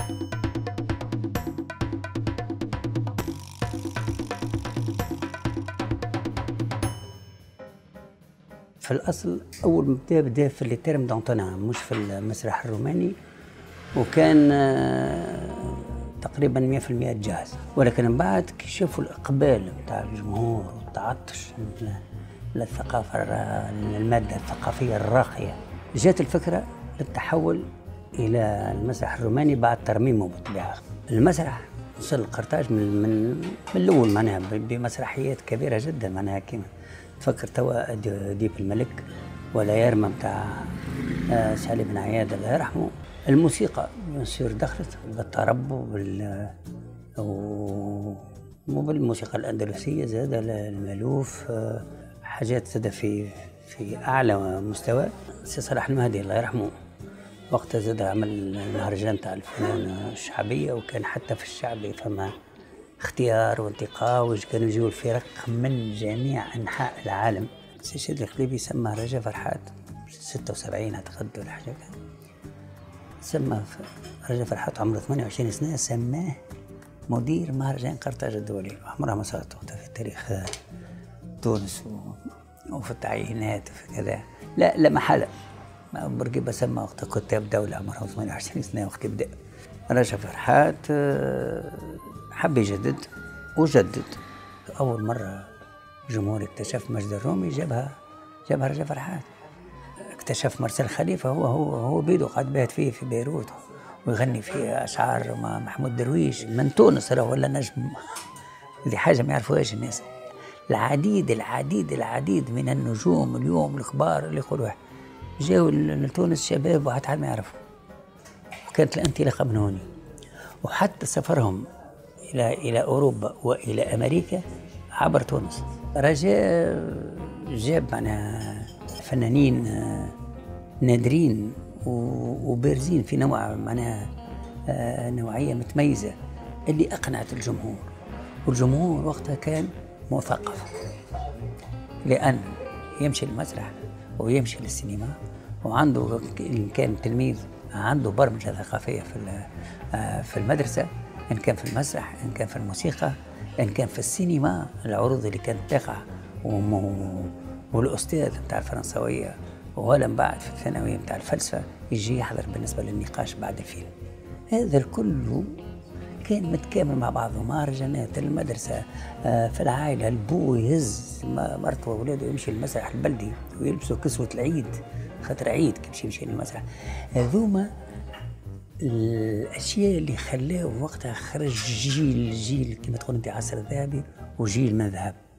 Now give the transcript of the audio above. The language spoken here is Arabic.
في الأصل أول ما بدأ في لي تيرم دونتونا مش في المسرح الروماني، وكان تقريبا 100% جاهز، ولكن من بعد كي شافوا الإقبال نتاع الجمهور والتعطش للثقافة المادة الثقافية الراقية، جات الفكرة للتحول إلى المسرح الروماني بعد ترميمه بالطبيعة. المسرح وصل القرطاج من الأول معناها بمسرحيات كبيرة جدا، معناها كيما تفكر توا ديب الملك ولا يرمى نتاع سالي بن عياد الله يرحمه. الموسيقى بيان دخلت بالطرب وبالموسيقى الأندلسية زاد المألوف، حاجات زاد في أعلى مستوى. سي صلاح المهدي الله يرحمه وقتها زاد عمل المهرجان تاع الفنون الشعبية، وكان حتى في الشعبي فما اختيار وانتقاء، وش كانوا يجيو الفرق من جميع أنحاء العالم. سي شادي القليبي سمى رجا فرحات 76 اعتقد ولا حاجة، سمى رجا فرحات عمره 28 سنة سماه مدير مهرجان قرطاج الدولي. عمرها ما صارت وقتها في تاريخ تونس وفي التعيينات وفي كذا، لا محالة. بورقيبة سمى وقتها كتاب دولة عمرهم 28 سنة وقت يبدأ. رجا فرحات حب يجدد وجدد. أول مرة جمهور اكتشف مجد الرومي جابها رجا فرحات. اكتشف مرسل خليفة هو بيدو قاعد بات فيه في بيروت ويغني فيه أشعار مع محمود درويش من تونس، راه ولا نجم. هذه حاجة ما يعرفوهاش الناس. العديد من النجوم اليوم الكبار اللي يقولوا جاوا لتونس شباب وحتى ما يعرفوا، وكانت الانطلاقة من هوني. وحتى سفرهم إلى أوروبا وإلى أمريكا عبر تونس. رجاء جاب معناها فنانين نادرين وبارزين في نوع معناها نوعية متميزة اللي أقنعت الجمهور، والجمهور وقتها كان مثقف، لأن يمشي المسرح ويمشي للسينما وعنده إن كان تلميذ عنده برمجة ثقافية في المدرسة، إن كان في المسرح، إن كان في الموسيقى، إن كان في السينما. العروض اللي كانت تقع والأستاذ بتاع الفرنسوية ولا بعد في الثانوية بتاع الفلسفة يجي يحضر بالنسبة للنقاش بعد الفيلم. هذا الكل كان متكامل مع بعضه. مهرجانات المدرسة، في العائلة البو يهز مرته وأولاده يمشي المسرح البلدي ويلبسوا كسوة العيد خاطر عيد كي يمشي للمسرح. هذوما الأشياء اللي خلاه وقتها خرج جيل كما تقول أنت عصر ذهبي وجيل من ذهب.